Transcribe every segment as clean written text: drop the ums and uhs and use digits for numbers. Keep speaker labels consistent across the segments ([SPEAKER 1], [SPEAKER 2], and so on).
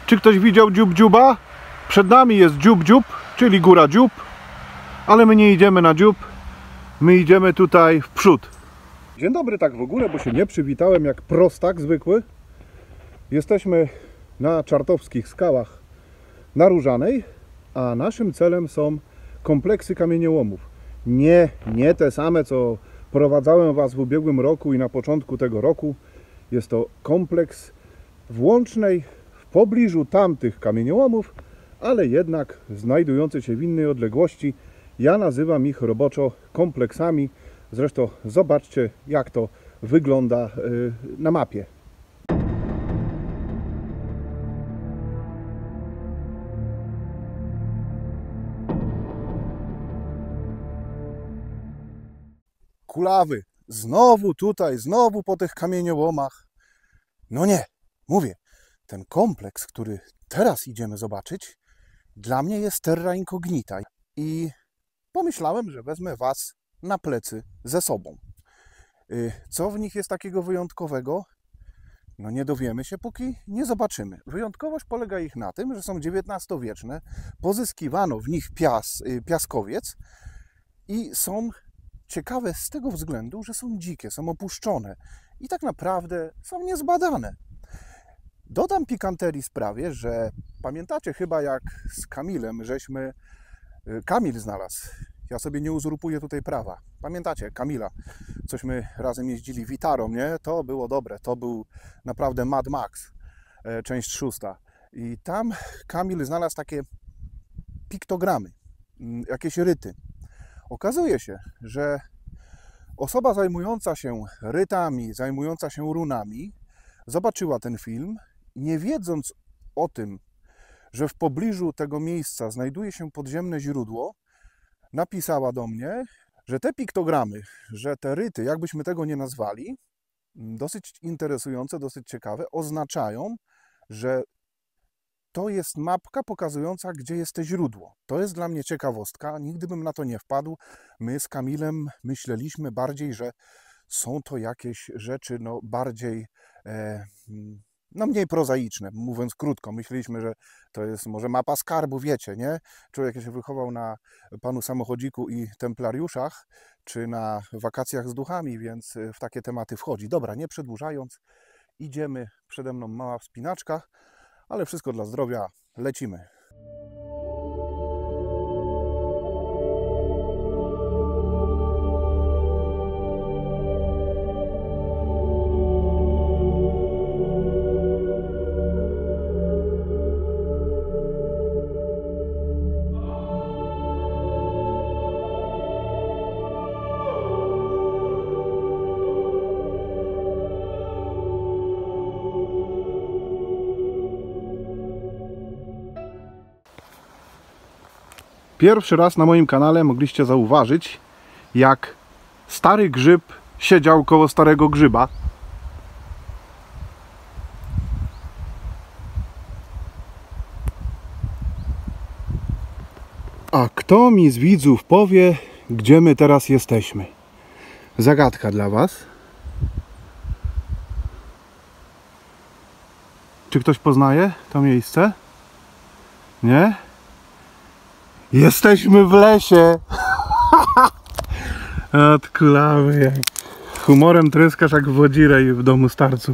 [SPEAKER 1] Czy ktoś widział dziób dziuba? Przed nami jest dziób dziób, czyli góra dziób, ale my nie idziemy na dziób, my idziemy tutaj w przód. Dzień dobry, tak w ogóle, bo się nie przywitałem jak prostak zwykły. Jesteśmy na Czartowskich skałach na Różanej, a naszym celem są kompleksy kamieniołomów. Nie te same, co prowadzałem Was w ubiegłym roku i na początku tego roku. Jest to kompleks w Łącznej, w pobliżu tamtych kamieniołomów, ale jednak znajdujący się w innej odległości. Ja nazywam ich roboczo kompleksami. Zresztą zobaczcie, jak to wygląda na mapie. Kulawy, znowu tutaj, znowu po tych kamieniołomach. No nie, mówię, ten kompleks, który teraz idziemy zobaczyć, dla mnie jest terra incognita i pomyślałem, że wezmę Was na plecy ze sobą. Co w nich jest takiego wyjątkowego? No nie dowiemy się, póki nie zobaczymy. Wyjątkowość polega ich na tym, że są XIX-wieczne, pozyskiwano w nich piaskowiec i są ciekawe z tego względu, że są dzikie, są opuszczone i tak naprawdę są niezbadane. Dodam pikanterii sprawie, że pamiętacie chyba, jak z Kamilem Kamil znalazł. Ja sobie nie uzurpuję tutaj prawa. Pamiętacie Kamila? Cośmy razem jeździli Witarą, nie? To było dobre. To był naprawdę Mad Max, część 6. I tam Kamil znalazł takie piktogramy, jakieś ryty. Okazuje się, że osoba zajmująca się rytami, zajmująca się runami, zobaczyła ten film, nie wiedząc o tym, że w pobliżu tego miejsca znajduje się podziemne źródło, napisała do mnie, że te piktogramy, że te ryty, jakbyśmy tego nie nazwali, dosyć interesujące, dosyć ciekawe, oznaczają, że to jest mapka pokazująca, gdzie jest to źródło. To jest dla mnie ciekawostka, nigdy bym na to nie wpadł. My z Kamilem myśleliśmy bardziej, że są to jakieś rzeczy bardziej, mniej prozaiczne, mówiąc krótko. Myśleliśmy, że to jest może mapa skarbu, wiecie, nie? Człowiek się wychował na Panu Samochodziku i Templariuszach, czy na Wakacjach z duchami, więc w takie tematy wchodzi. Dobra, nie przedłużając, idziemy, przede mną mała wspinaczka, ale wszystko dla zdrowia, lecimy. Pierwszy raz na moim kanale mogliście zauważyć, jak stary grzyb siedział koło starego grzyba. A kto mi z widzów powie, gdzie my teraz jesteśmy? Zagadka dla Was. Czy ktoś poznaje to miejsce? Nie? Jesteśmy w lesie! Odkulawy, jak humorem tryskasz jak wodzirej w domu starców.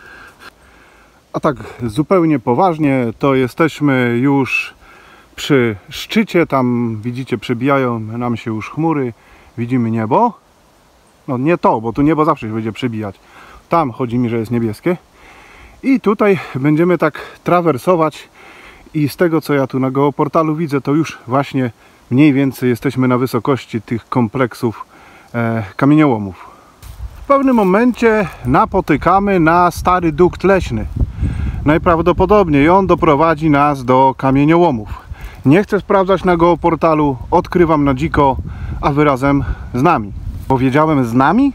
[SPEAKER 1] A tak zupełnie poważnie, to jesteśmy już przy szczycie. Tam widzicie, przebijają nam się już chmury. Widzimy niebo. No nie to, bo tu niebo zawsze się będzie przebijać. Tam chodzi mi, że jest niebieskie. I tutaj będziemy tak trawersować. I z tego, co ja tu na geoportalu widzę, to już właśnie mniej więcej jesteśmy na wysokości tych kompleksów kamieniołomów. W pewnym momencie napotykamy na stary dukt leśny. Najprawdopodobniej on doprowadzi nas do kamieniołomów. Nie chcę sprawdzać na geoportalu, odkrywam na dziko, a wy razem z nami. Powiedziałem z nami?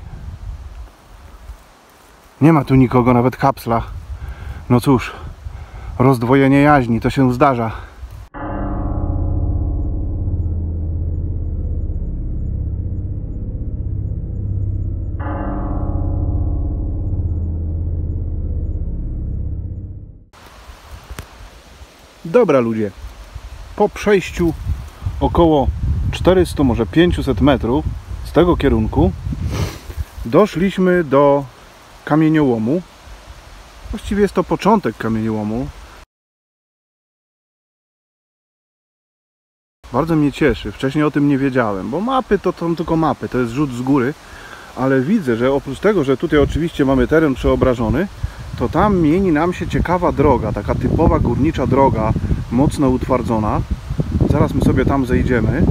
[SPEAKER 1] Nie ma tu nikogo, nawet kapsla. No cóż. Rozdwojenie jaźni, to się zdarza. Dobra ludzie, po przejściu około 400, może 500 metrów z tego kierunku doszliśmy do kamieniołomu. Właściwie jest to początek kamieniołomu. Bardzo mnie cieszy, wcześniej o tym nie wiedziałem, bo mapy to są tylko mapy, to jest rzut z góry, ale widzę, że oprócz tego, że tutaj oczywiście mamy teren przeobrażony, to tam mieni nam się ciekawa droga, taka typowa górnicza droga, mocno utwardzona. Zaraz my sobie tam zejdziemy.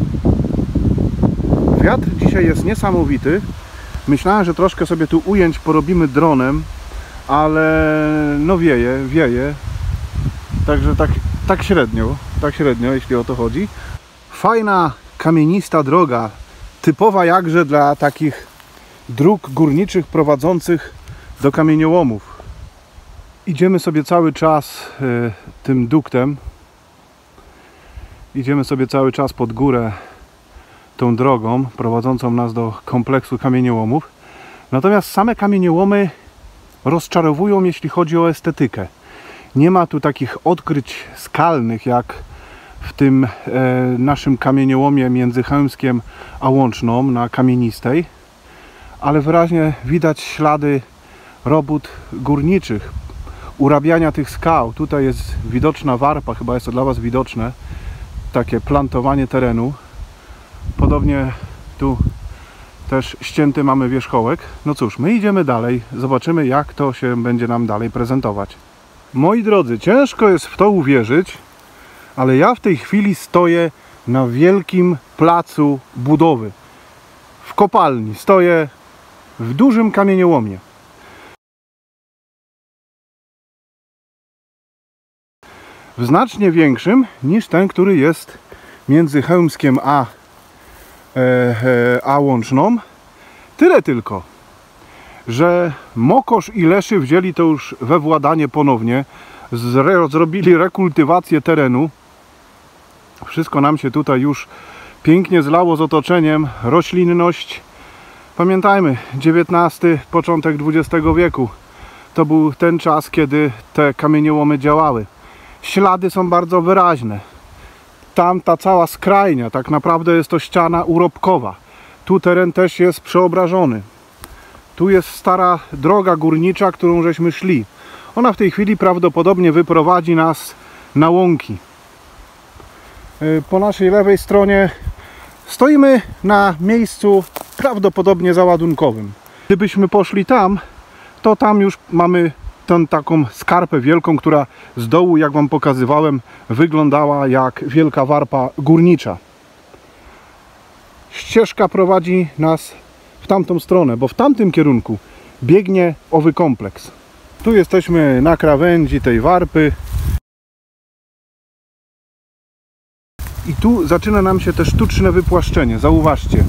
[SPEAKER 1] Wiatr dzisiaj jest niesamowity. Myślałem, że troszkę sobie tu ujęć porobimy dronem, ale no wieje. Także tak średnio, jeśli o to chodzi. Fajna, kamienista droga, typowa jakże dla takich dróg górniczych prowadzących do kamieniołomów. Idziemy sobie cały czas tym duktem. Idziemy sobie cały czas pod górę tą drogą prowadzącą nas do kompleksu kamieniołomów. Natomiast same kamieniołomy rozczarowują, jeśli chodzi o estetykę. Nie ma tu takich odkryć skalnych jak w tym naszym kamieniołomie między Chełmskiem a Łączną na Kamienistej, ale wyraźnie widać ślady robót górniczych, urabiania tych skał. Tutaj jest widoczna warpa, chyba jest to dla Was widoczne, takie plantowanie terenu. Podobnie tu też ścięty mamy wierzchołek. No cóż, my idziemy dalej, zobaczymy jak to się będzie nam dalej prezentować. Moi drodzy, ciężko jest w to uwierzyć, ale ja w tej chwili stoję na wielkim placu budowy. W kopalni, stoję w dużym kamieniołomie. W znacznie większym niż ten, który jest między Chełmskiem a Łączną. Tyle tylko, że Mokosz i Leszy wzięli to już we władanie ponownie, zrobili rekultywację terenu. Wszystko nam się tutaj już pięknie zlało z otoczeniem, roślinność. Pamiętajmy, XIX, początek XX wieku to był ten czas, kiedy te kamieniołomy działały. Ślady są bardzo wyraźne. Tam ta cała skrajnia, tak naprawdę jest to ściana urobkowa. Tu teren też jest przeobrażony. Tu jest stara droga górnicza, którą żeśmy szli. Ona w tej chwili prawdopodobnie wyprowadzi nas na łąki. Po naszej lewej stronie stoimy na miejscu prawdopodobnie załadunkowym. Gdybyśmy poszli tam, to tam już mamy tę taką skarpę wielką, która z dołu, jak Wam pokazywałem, wyglądała jak wielka warpa górnicza. Ścieżka prowadzi nas w tamtą stronę, bo w tamtym kierunku biegnie owy kompleks. Tu jesteśmy na krawędzi tej warpy. I tu zaczyna nam się te sztuczne wypłaszczenie. Zauważcie.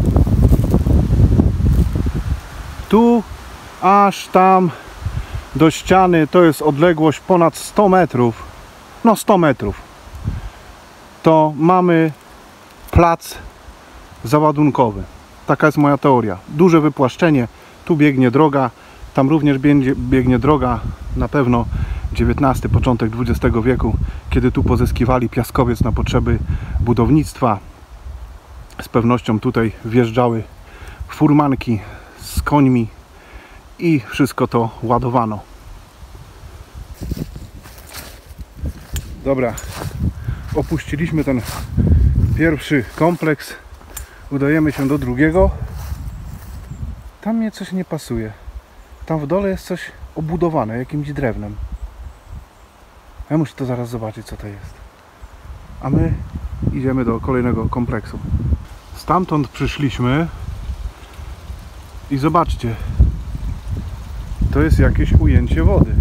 [SPEAKER 1] Tu aż tam do ściany to jest odległość ponad 100 metrów. No 100 metrów. To mamy plac załadunkowy. Taka jest moja teoria. Duże wypłaszczenie. Tu biegnie droga. Tam również biegnie droga, na pewno XIX, początek XX wieku, kiedy tu pozyskiwali piaskowiec na potrzeby budownictwa. Z pewnością tutaj wjeżdżały furmanki z końmi i wszystko to ładowano. Dobra, opuściliśmy ten pierwszy kompleks, udajemy się do drugiego. Tam mnie coś nie pasuje. Tam w dole jest coś obudowane jakimś drewnem. Ja muszę to zaraz zobaczyć, co to jest. A my idziemy do kolejnego kompleksu. Stamtąd przyszliśmy i zobaczcie, to jest jakieś ujęcie wody.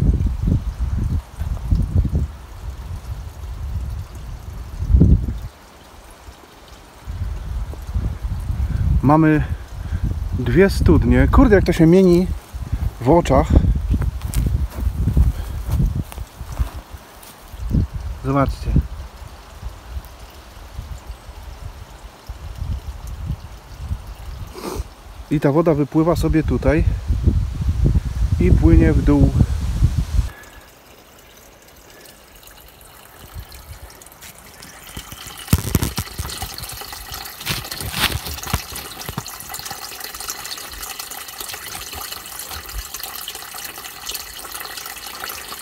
[SPEAKER 1] Mamy dwie studnie. Kurde, jak to się mieni w oczach. Zobaczcie. I ta woda wypływa sobie tutaj i płynie w dół.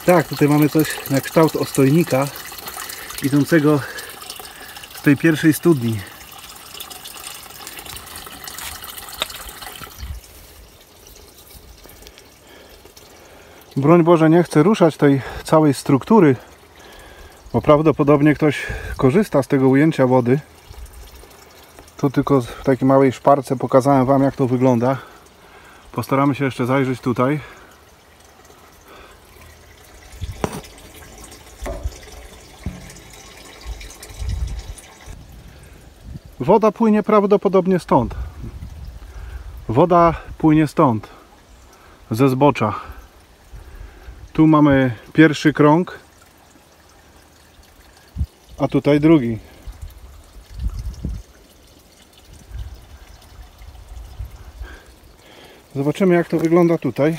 [SPEAKER 1] Tak, tutaj mamy coś na kształt ostojnika idącego z tej pierwszej studni. Broń Boże, nie chcę ruszać tej całej struktury, bo prawdopodobnie ktoś korzysta z tego ujęcia wody. Tu tylko w takiej małej szparce pokazałem Wam, jak to wygląda. Postaramy się jeszcze zajrzeć tutaj. Woda płynie prawdopodobnie stąd. Woda płynie stąd, ze zbocza. Tu mamy pierwszy krąg, a tutaj drugi. Zobaczymy, jak to wygląda tutaj.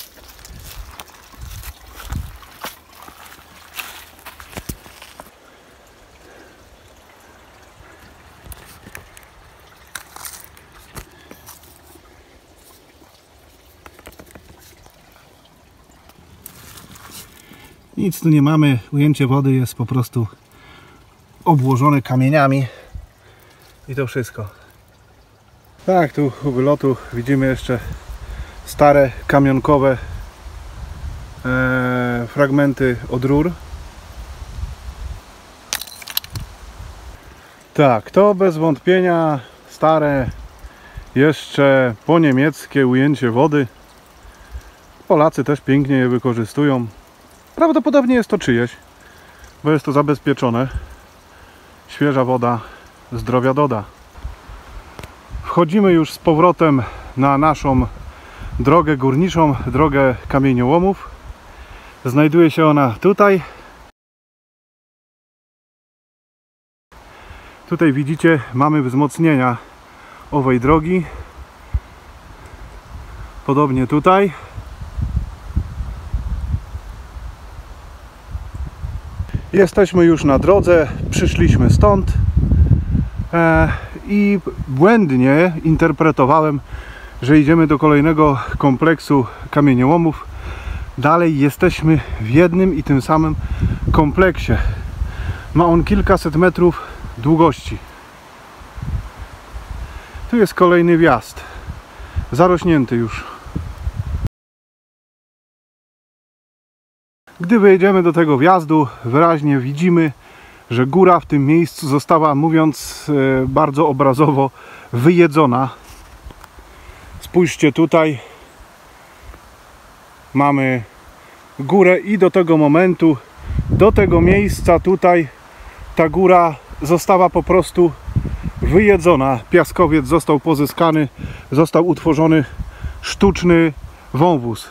[SPEAKER 1] Nic tu nie mamy, ujęcie wody jest po prostu obłożone kamieniami i to wszystko. Tak, tu u wylotu widzimy jeszcze stare kamionkowe fragmenty od rur. Tak, to bez wątpienia stare, jeszcze po niemieckie ujęcie wody. Polacy też pięknie je wykorzystują. Prawdopodobnie jest to czyjeś, bo jest to zabezpieczone. Świeża woda zdrowia doda. Wchodzimy już z powrotem na naszą drogę górniczą, drogę kamieniołomów. Znajduje się ona tutaj. Tutaj widzicie, mamy wzmocnienia owej drogi. Podobnie tutaj. Jesteśmy już na drodze, przyszliśmy stąd i błędnie interpretowałem, że idziemy do kolejnego kompleksu kamieniołomów. Dalej jesteśmy w jednym i tym samym kompleksie. Ma on kilkaset metrów długości. Tu jest kolejny wjazd, zarośnięty już. Gdy wejdziemy do tego wjazdu, wyraźnie widzimy, że góra w tym miejscu została, mówiąc bardzo obrazowo, wyjedzona. Spójrzcie, tutaj mamy górę i do tego momentu, do tego miejsca tutaj ta góra została po prostu wyjedzona. Piaskowiec został pozyskany, został utworzony sztuczny wąwóz.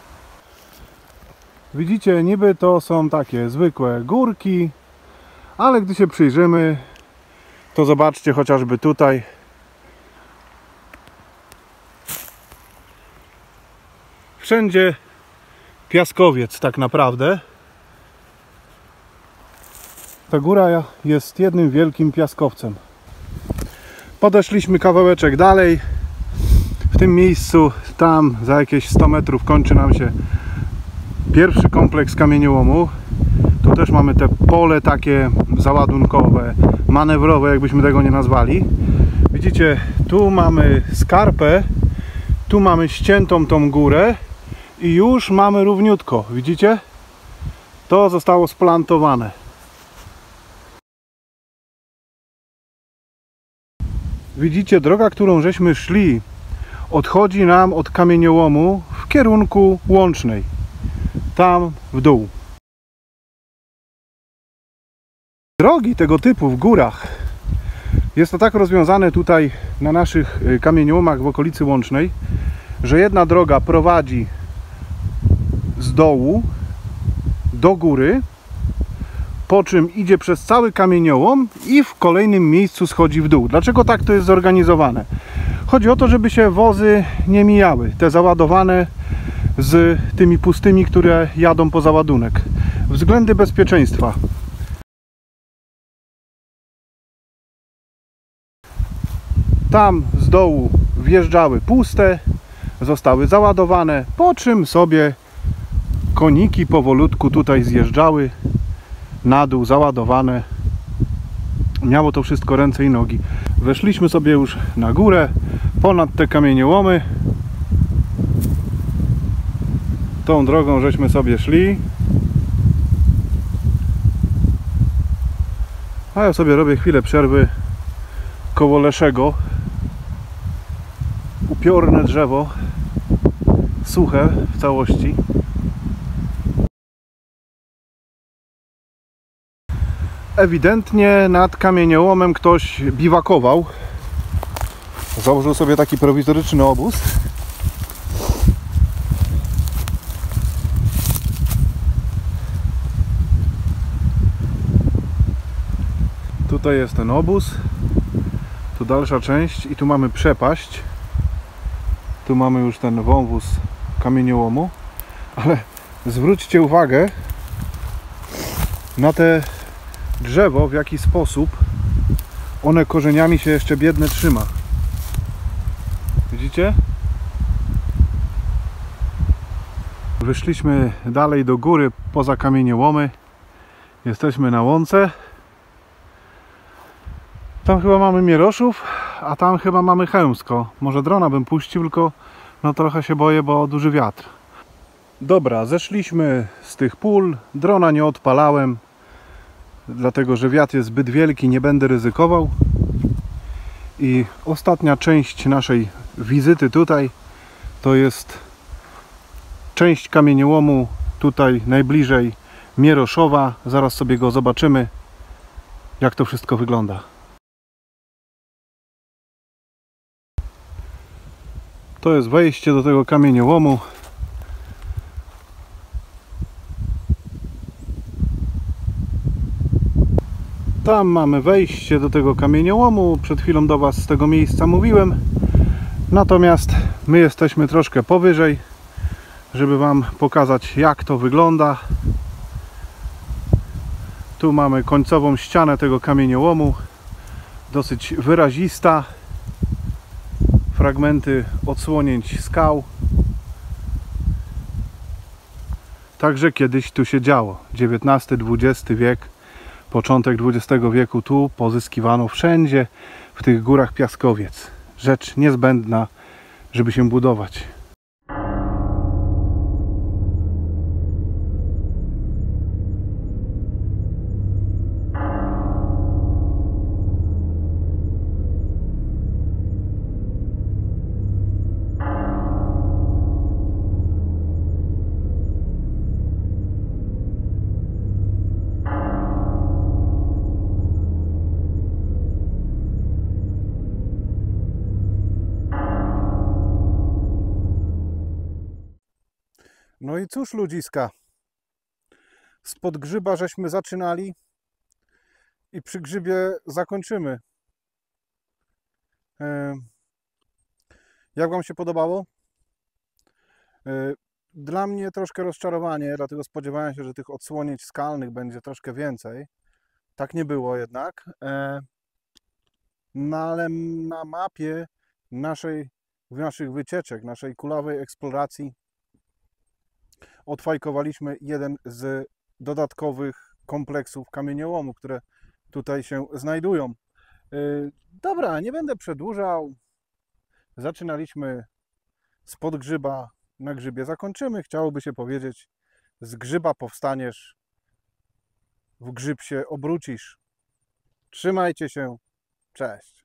[SPEAKER 1] Widzicie, niby to są takie zwykłe górki, ale gdy się przyjrzymy, to zobaczcie chociażby tutaj. Wszędzie piaskowiec tak naprawdę. Ta góra jest jednym wielkim piaskowcem. Podeszliśmy kawałeczek dalej. W tym miejscu, tam za jakieś 100 metrów kończy nam się pierwszy kompleks kamieniołomu. Tu też mamy te pole takie załadunkowe, manewrowe, jakbyśmy tego nie nazwali. Widzicie, tu mamy skarpę, tu mamy ściętą tą górę i już mamy równiutko. Widzicie? To zostało splantowane. Widzicie, droga, którą żeśmy szli, odchodzi nam od kamieniołomu w kierunku Łącznej. Tam w dół. Drogi tego typu w górach jest to tak rozwiązane tutaj na naszych kamieniołomach w okolicy Łącznej, że jedna droga prowadzi z dołu do góry, po czym idzie przez cały kamieniołom i w kolejnym miejscu schodzi w dół. Dlaczego tak to jest zorganizowane? Chodzi o to, żeby się wozy nie mijały, te załadowane z tymi pustymi, które jadą po załadunek. Względy bezpieczeństwa. Tam z dołu wjeżdżały puste, zostały załadowane, po czym sobie koniki powolutku tutaj zjeżdżały na dół, załadowane. Miało to wszystko ręce i nogi. Weszliśmy sobie już na górę, ponad te kamieniołomy. Tą drogą żeśmy sobie szli. A ja sobie robię chwilę przerwy koło Leszego. Upiorne drzewo, suche w całości. Ewidentnie nad kamieniołomem ktoś biwakował. Założył sobie taki prowizoryczny obóz. Tutaj jest ten obóz. Tu dalsza część i tu mamy przepaść. Tu mamy już ten wąwóz kamieniołomu. Ale zwróćcie uwagę na te drzewo, w jaki sposób one korzeniami się jeszcze biedne trzyma. Widzicie? Wyszliśmy dalej do góry, poza kamieniołomy. Jesteśmy na łące. Tam chyba mamy Mieroszów, a tam chyba mamy Chełmsko. Może drona bym puścił, tylko no trochę się boję, bo duży wiatr. Dobra, zeszliśmy z tych pól. Drona nie odpalałem, dlatego że wiatr jest zbyt wielki, nie będę ryzykował. I ostatnia część naszej wizyty tutaj to jest część kamieniołomu tutaj najbliżej Mieroszowa. Zaraz sobie go zobaczymy, jak to wszystko wygląda. To jest wejście do tego kamieniołomu. Tam mamy wejście do tego kamieniołomu. Przed chwilą do Was z tego miejsca mówiłem. Natomiast my jesteśmy troszkę powyżej, żeby Wam pokazać, jak to wygląda. Tu mamy końcową ścianę tego kamieniołomu. Dosyć wyrazista. Fragmenty odsłonięć skał. Także kiedyś tu się działo. XIX-XX wiek, początek XX wieku tu pozyskiwano wszędzie w tych górach piaskowiec. Rzecz niezbędna, żeby się budować. No i cóż, ludziska, spod grzyba żeśmy zaczynali i przy grzybie zakończymy. Jak Wam się podobało? Dla mnie troszkę rozczarowanie, dlatego spodziewałem się, że tych odsłonięć skalnych będzie troszkę więcej. Tak nie było jednak. No ale na mapie naszych wycieczek, naszej kulawej eksploracji odfajkowaliśmy jeden z dodatkowych kompleksów kamieniołomu, które tutaj się znajdują. Dobra, nie będę przedłużał. Zaczynaliśmy spod grzyba, na grzybie zakończymy. Chciałoby się powiedzieć, z grzyba powstaniesz, w grzyb się obrócisz. Trzymajcie się, cześć.